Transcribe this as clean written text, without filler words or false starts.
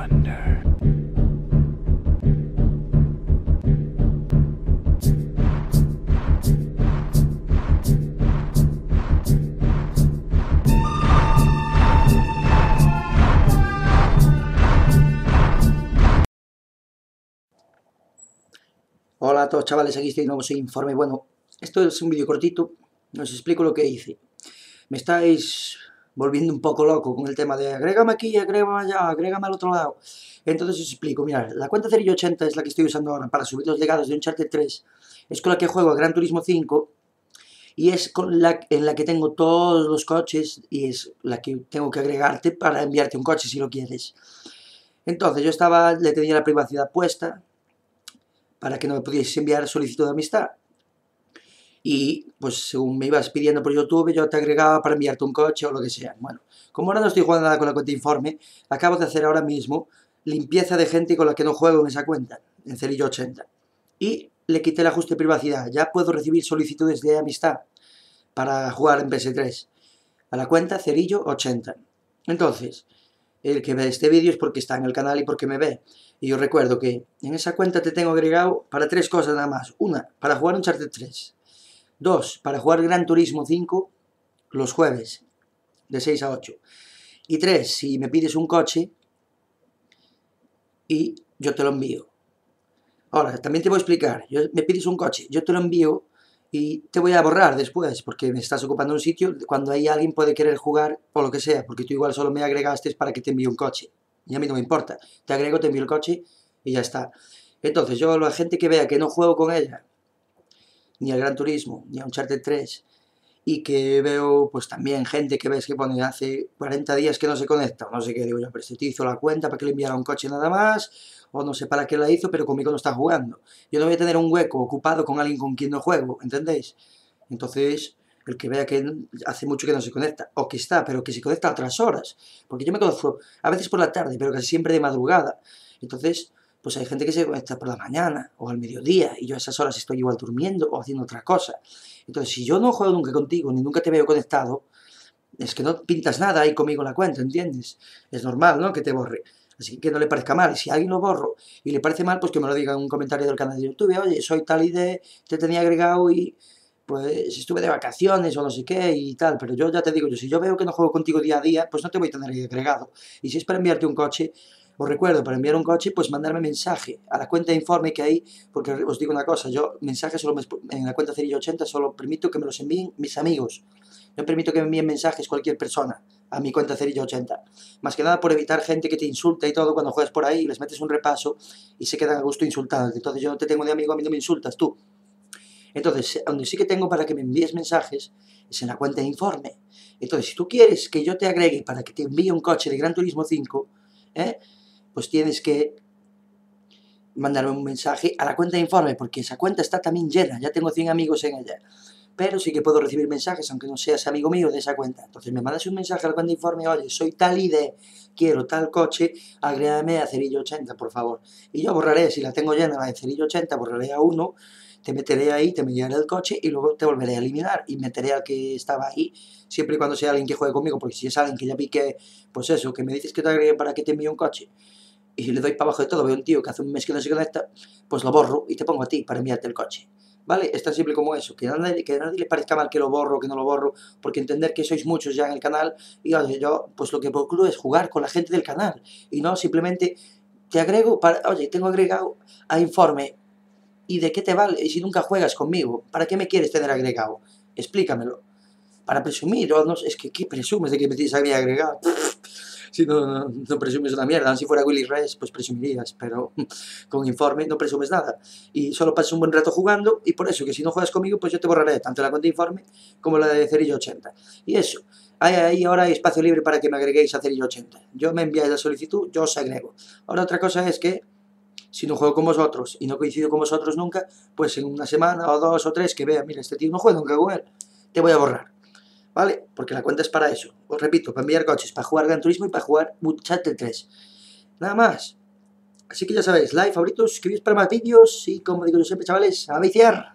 Thunder. Hola a todos chavales, aquí estoy de nuevo, soy Informe. Bueno, esto es un vídeo cortito, os explico lo que hice. Me estáis volviendo un poco loco con el tema de agrégame aquí, agrégame allá, agrégame al otro lado. Entonces os explico, mirad, la cuenta Cerillo80 es la que estoy usando ahora para subir los legados de Uncharted 3. Es con la que juego a Gran Turismo 5 y es con en la que tengo todos los coches y es la que tengo que agregarte para enviarte un coche si lo quieres. Entonces yo le tenía la privacidad puesta para que no me pudierais enviar solicitud de amistad. Y pues según me ibas pidiendo por YouTube, yo te agregaba para enviarte un coche o lo que sea. Bueno, como ahora no estoy jugando nada con la cuenta Informe, acabo de hacer ahora mismo limpieza de gente con la que no juego en esa cuenta, en Cerillo80. Y le quité el ajuste de privacidad. Ya puedo recibir solicitudes de amistad para jugar en PS3 a la cuenta Cerillo80. Entonces, el que ve este vídeo es porque está en el canal y porque me ve. Y os recuerdo que en esa cuenta te tengo agregado para 3 cosas nada más. Una, para jugar Uncharted 3. 2, para jugar Gran Turismo 5 los jueves, de 6 a 8. Y 3, si me pides un coche y yo te lo envío. Ahora, también te voy a explicar. Me pides un coche, yo te lo envío y te voy a borrar después, porque me estás ocupando un sitio cuando hay alguien puede querer jugar o lo que sea, porque tú igual solo me agregaste para que te envíe un coche. Y a mí no me importa. Te agrego, te envío el coche y ya está. Entonces, yo, la gente que vea que no juego con ella, ni al Gran Turismo, ni a Uncharted 3, y que veo, pues también gente que ves que pone hace 40 días que no se conecta, o no sé qué, digo yo, pero este tío hizo la cuenta para que le enviara un coche nada más, o no sé para qué la hizo, pero conmigo no está jugando. Yo no voy a tener un hueco ocupado con alguien con quien no juego, ¿entendéis? Entonces, el que vea que hace mucho que no se conecta, o que está, pero que se conecta a otras horas, porque yo me conozco a veces por la tarde, pero casi siempre de madrugada. Entonces, pues hay gente que se conecta por la mañana o al mediodía y yo a esas horas estoy igual durmiendo o haciendo otra cosa. Entonces, si yo no juego nunca contigo ni nunca te veo conectado, es que no pintas nada ahí conmigo en la cuenta, ¿entiendes? Es normal, ¿no?, que te borre. Así que no le parezca mal. Y si a alguien lo borro y le parece mal, pues que me lo diga en un comentario del canal de YouTube. Oye, soy tal y te tenía agregado y pues estuve de vacaciones o no sé qué y tal. Pero yo ya te digo, si yo veo que no juego contigo día a día, pues no te voy a tener ahí agregado. Y si es para enviarte un coche, os recuerdo, para enviar un coche, pues mandarme mensaje a la cuenta de Informe que hay, porque os digo una cosa, yo mensajes en la cuenta Cerillo80 solo permito que me los envíen mis amigos. No permito que me envíen mensajes cualquier persona a mi cuenta Cerillo80. Más que nada por evitar gente que te insulta y todo cuando juegas por ahí y les metes un repaso y se quedan a gusto insultados. Entonces yo no te tengo de amigo, a mí no me insultas tú. Entonces, donde sí que tengo para que me envíes mensajes es en la cuenta de Informe. Entonces, si tú quieres que yo te agregue para que te envíe un coche de Gran Turismo 5, pues tienes que mandarme un mensaje a la cuenta de Informe, porque esa cuenta está también llena, ya tengo 100 amigos en ella. Pero sí que puedo recibir mensajes, aunque no seas amigo mío de esa cuenta. Entonces me mandas un mensaje a la cuenta de Informe, oye, soy tal ID, quiero tal coche, agrégame a Cerillo80, por favor. Y yo borraré, si la tengo llena la de Cerillo80, borraré a uno, te meteré ahí, te enviaré el coche y luego te volveré a eliminar y meteré al que estaba ahí, siempre y cuando sea alguien que juegue conmigo, porque si es alguien que ya vi que, pues eso, que me dices que te agregue para que te envíe un coche, y si le doy para abajo de todo, veo un tío que hace un mes que no se conecta, pues lo borro y te pongo a ti para enviarte el coche. ¿Vale? Es tan simple como eso, que a nadie le parezca mal que lo borro, que no lo borro, porque entender que sois muchos ya en el canal, y oye, yo pues lo que procuro es jugar con la gente del canal, y no simplemente te agrego para, oye, tengo agregado a Informe, ¿y de qué te vale? Y si nunca juegas conmigo, ¿para qué me quieres tener agregado? Explícamelo. Para presumir, o no, es que ¿qué presumes de que me tienes a mí agregado? Si no presumes una mierda, si fuera Willy Reyes, pues presumirías, pero con Informe no presumes nada. Y solo pasas un buen rato jugando, y por eso que si no juegas conmigo, pues yo te borraré tanto la cuenta de Informe como la de Cerillo80. Y eso, ahí ahora hay espacio libre para que me agreguéis a Cerillo80. Yo me enviáis la solicitud, yo os agrego. Ahora otra cosa es que, si no juego con vosotros y no coincido con vosotros nunca, pues en una semana o 2 o 3 que vea, mira, este tío no juega nunca con él, te voy a borrar. ¿Vale? Porque la cuenta es para eso. Os repito, para enviar coches, para jugar Gran Turismo y para jugar Uncharted 3. Nada más. Así que ya sabéis, like, favoritos, suscribíos para más vídeos y como digo yo siempre, chavales, a viciar.